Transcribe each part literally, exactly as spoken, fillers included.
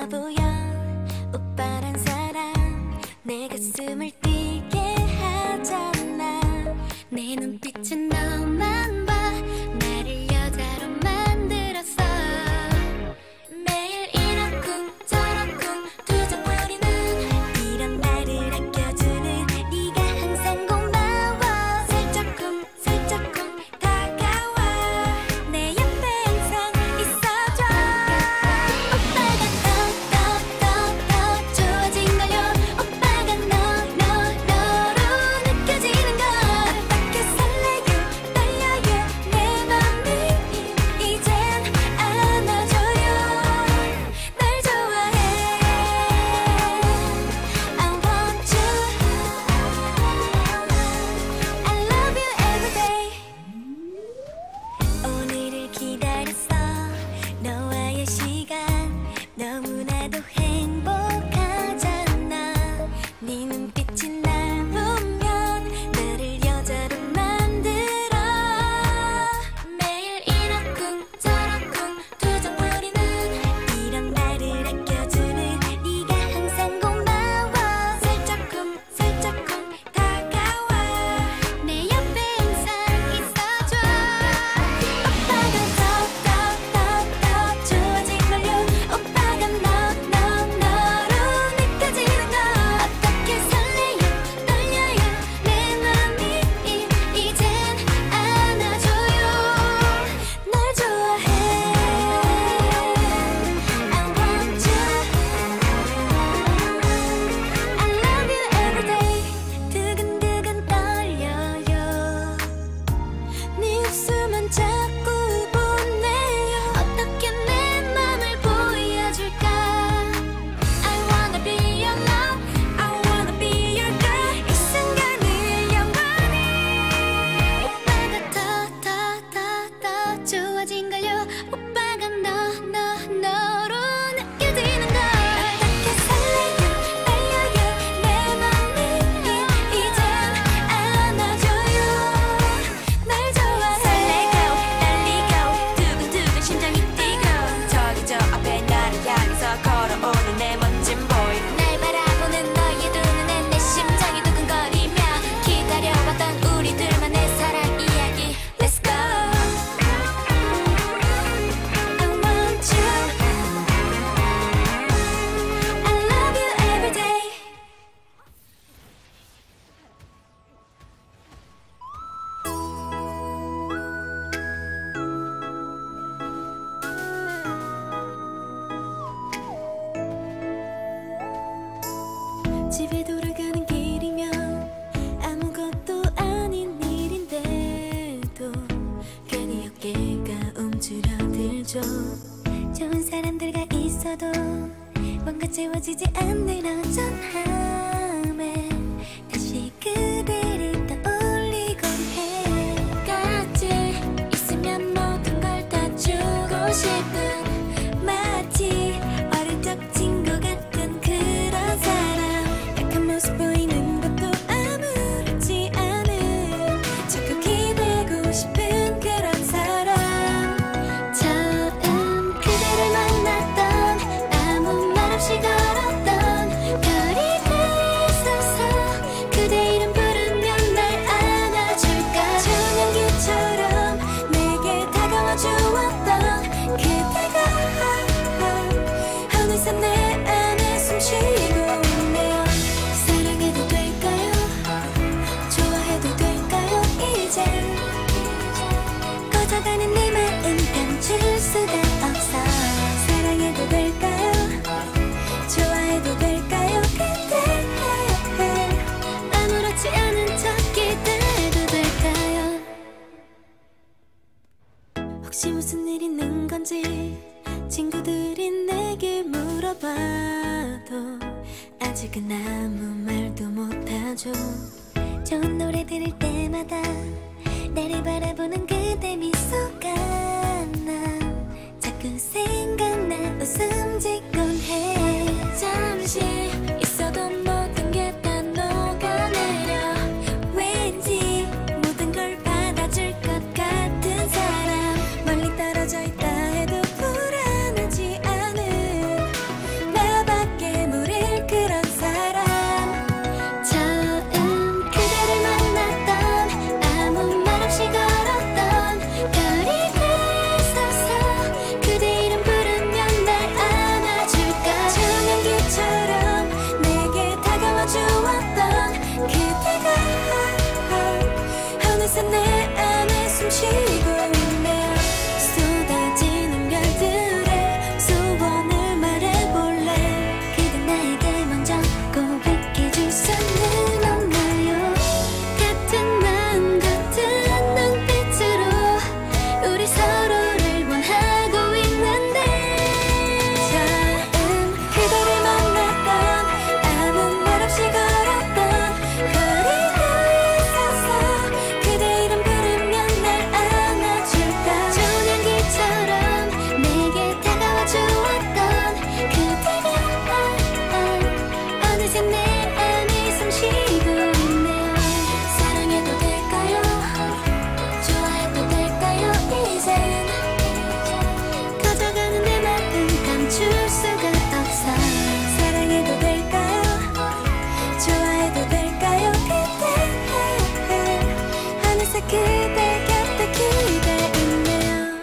보여. 오빠란 사람 내 가슴을 뛰게 하잖아. 내 눈빛은 너만 봐. 나를 여자로 만들었어. 매일 이렇쿵 저렇쿵 투정부리는 이런 나를 아껴주는 네가 항상 고마워. 살짝쿵 살짝쿵 다가와. 내 옆에 항상 있어줘. 오빠가 더더더더 좋아진걸요. 오빠가 너 너 너로 느껴지는 걸. 어떻게 설레요 떨려요 내 맘이. 이젠 안아줘요. 널 좋아해. I want you. I love you every day. 오늘을 기다렸어. 너와의 시간 너무나도 행복하잖아. 네 눈빛이 날 보면 나를 여자로 만들어. 매일 이렇쿵 저렇쿵 투정부리는 이런 나를 아껴주는 네가 항상 고마워. 살짝쿵 살짝쿵 다가와. 내 옆에 항상 있어줘. 오빠가 더더더더 좋아진걸요. 오빠가 너 너 너로 느껴지는 걸. 어떻게 설레요 떨려요 내 맘이. 이젠 안아줘요. 널 좋아해. I want you. I love you every day. 두근두근 떨려요. 네 웃음은 자꾸 보내요. 어떻게 내 맘을 보여줄까. I wanna be your love. I wanna be your girl. 이 순간을 영원히. 오빠가 더더더더 좋아진걸요. 오빠가 너 너 너로 느껴지는 걸. 어떻게 설레요 떨려요 내 맘이. 이젠 안아줘요. 널 좋아해. 설레고 떨리고 두근두근 심장이 뛰고 저기 저 앞에 나를 향해서 걸어오는 내 멋진 boy. 날 바라보는 너의 두 눈에 내 심장이 두근거리며 기다려왔던 우리들만의 사랑 이야기. Let's go. I want you. I love you every day. 집에 돌아가는 길이면 아무것도 아닌 일인데도 괜히 어깨가 움츠러들죠. 좋은 사람들과 있어도 뭔가 채워지지 않는 허전함에 다시 그대를 떠올리곤 해. 같이 있으면 모든 걸 다 주고 싶은 마치 어릴 적 친구 같은 그런 사람. 약한 모습 보이는 것도 아무렇지 않은 자꾸 기대고 싶은 그런 사람. 처음 그대를 만났던 아무 말 없이 걸었던 별이 돼 있어서 그대 이름 부르면 날 안아줄까. 청양기처럼 내게 다가와 주었던 그대가 어느새 내 안에 숨쉬고 있네요. 사랑해도 될까요? 좋아해도 될까요? 이제 꺼져가는 네 마음 감출 수가 없어. 사랑해도 될까요? 좋아해도 될까요? 그대 아무렇지 않은 척 기대도 될까요? 혹시 무슨 일 있는 건지 친구들이 내게 물어봐도 아직은 아무 말도 못하죠. 좋은 노래 들을 때마다 나를 바라보는 그대 미소가 난 자꾸 생각나 웃음 짓곤 해. 잠시 있어도 모든 게 다 녹아내려. 왠지 모든 걸 받아줄 것 같은 사람. 멀리 떨어져 있다 해도 불안하지 않은 나. 쉬고 있네요. 사랑해도 될까요? 좋아해도 될까요? 이젠 가져가는 내 마음 감출 수가 없어. 사랑해도 될까요? 좋아해도 될까요? 그대 어느새 그대 곁에 기대 있네요.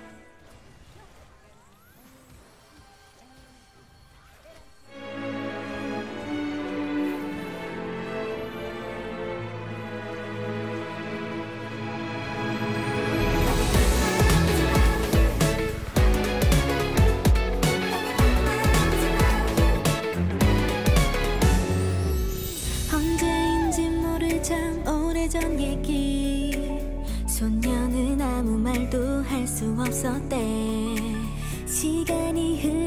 언제인지 모를 참 오래전 얘기. 소녀는 아무 말도 할 수 없었대. 시간이 흐르